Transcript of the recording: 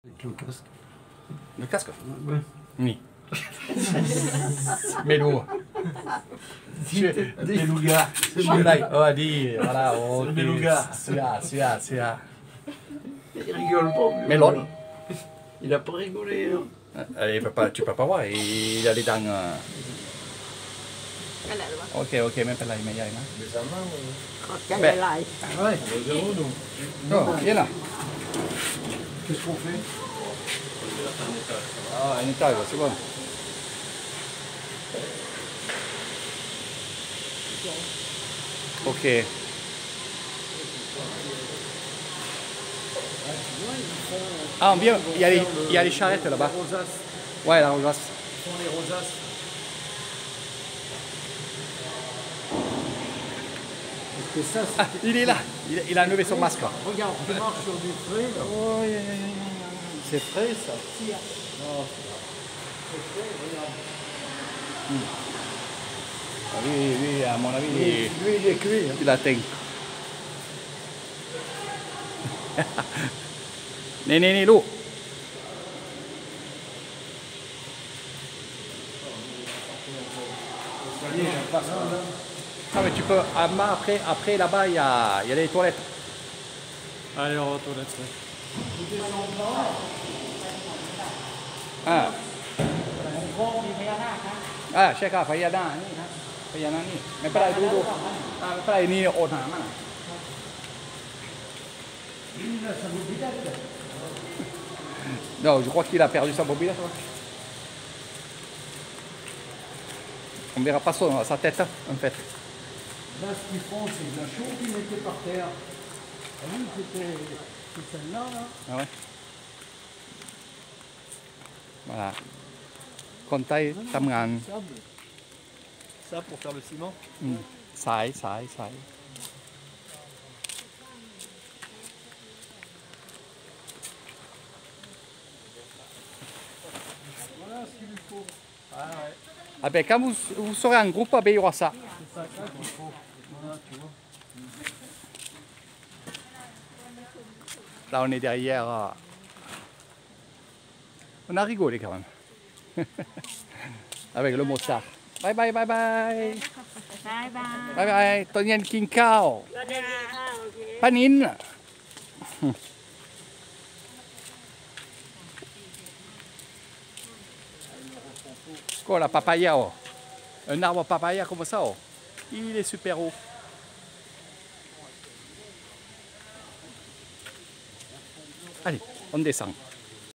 Avec le casque. Le casque? Ouais. Oui. Melou. Beluga. Oh, dis, voilà. Oh, Le beluga. Celui-là. Il rigole pas. Melon. Il a pas rigolé. Hein. Tu peux pas voir, il a les dents. Ok, mais pas là, il y a une. Mais ça va. Beh. Ah ouais, on va zéro donc. Non, viens là. Qu'est-ce qu'on fait? Ah, un étage, c'est bon. Ok. Ah, bien, il y a les charrettes là-bas. Les rosaces. Ouais, la rosace. Ils font les rosaces. Parce que ça, Ah, il est là. Il a enlevé son masque. regarde, tu marches sur du frais. Là. Oh, c'est frais ça. Non, c'est frais, regarde. Ah, oui, à mon avis, Lui, il est cuit. Hein. il atteint. Né, l'eau. Ah, mais tu peux, après là-bas, il y a les toilettes. Allez, on va aux toilettes. Ah. Ah, ใช่ครับพญานาคนี่ครับพญานาคนี่ไม่เป็นไรดูไม่เป็นไรนี่โอดหามัน Non, je crois qu'il a perdu sa mobilette. On verra pas sa tête, en fait. Là, ce qu'ils font, c'est de la chaux qu'ils mettaient par terre. Ah oui, c'est celle-là, là. Ah ouais. Voilà. Contail, Tamgan. Ça, pour faire le ciment. Sai. Voilà ce qu'il lui faut. Ah ouais. Ah ben, quand vous serez en groupe, ben, il y aura ça. C'est ça qu'il faut. Voilà, tu vois. Là, on est derrière. On a rigolé quand même. Avec le motard. Bye. Bye. Tonyan King Kao. Panin. Quoi, la papaya, oh. Un arbre papaya comme ça, oh. Il est super haut. Allez, on descend.